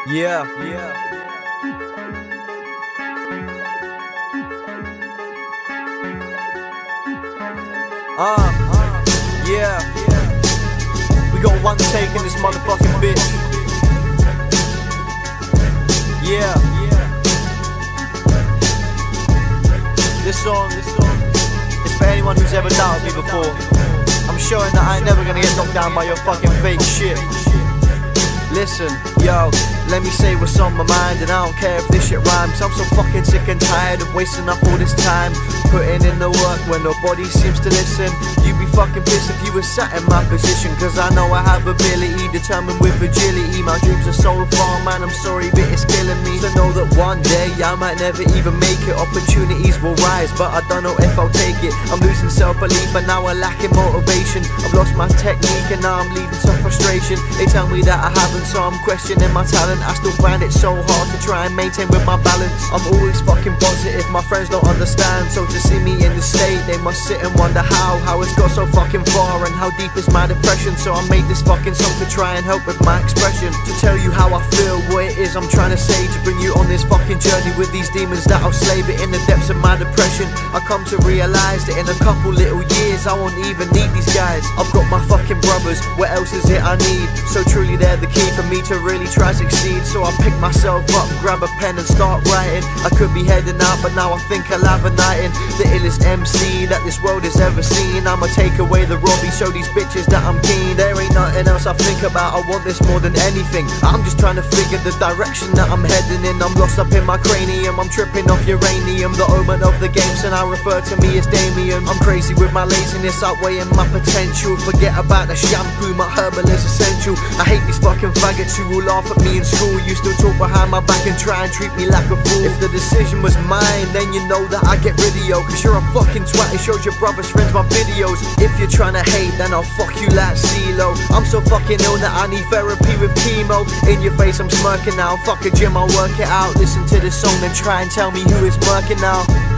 Yeah. Yeah. We got one take in this motherfucking bitch. Yeah. This song is for anyone who's ever doubted me before. I'm showing that I ain't never gonna get knocked down by your fucking fake shit. Listen, yo, let me say what's on my mind, and I don't care if this shit rhymes. I'm so fucking sick and tired of wasting up all this time, putting in the work when nobody seems to listen. You'd be fucking pissed if you were sat in my position, cause I know I have ability, determined with agility. My dreams are so far, man, I'm sorry, but it's killing me to know that one day I might never even make it. Opportunities will rise, but I don't know if I'll take it. I'm losing self-belief and now I'm lacking motivation. I've lost my technique and now I'm leading to frustration. They tell me that I haven't, so I'm questioning my talent. I still find it so hard to try and maintain with my balance. I'm always fucking positive, my friends don't understand. So to see me in this state, they must sit and wonder how it's got so fucking far, and how deep is my depression. So I made this fucking song to try and help with my expression, to tell you how I feel, what it is I'm trying to say, to bring you on this fucking journey with these demons that I'll slay. But in the depths of my depression, I come to realize that in a couple little years I won't even need these guys. I've got my fucking brothers, what else is it I need? So truly they're the key for me to really try succeed. So I pick myself up, grab a pen and start writing. I could be heading out, but now I think I'll have a night in. The illest MC that this world has ever seen. I'ma take away the Robbie, show these bitches that I'm keen. There ain't nothing else I think about, I want this more than anything. I'm just trying to figure the direction that I'm heading in. I'm lost up in my cranium, I'm tripping off uranium. The omen of the game, so now refer to me as Damien. I'm crazy with my laziness, outweighing my potential. Forget about the shampoo, my herbal is essential. I hate these fucking faggots who will laugh at me in school. You still talk behind my back and try and treat me like a fool. If the decision was mine, then you know that I get rid of yo, cause you're a fucking twat, it shows your brother's friends my videos. If you're trying to hate, then I'll fuck you like CeeLo. I'm so fucking ill that I need therapy with chemo. In your face I'm smirking now, fuck a gym, I'll work it out. Listen to this song then try and tell me who is murking now.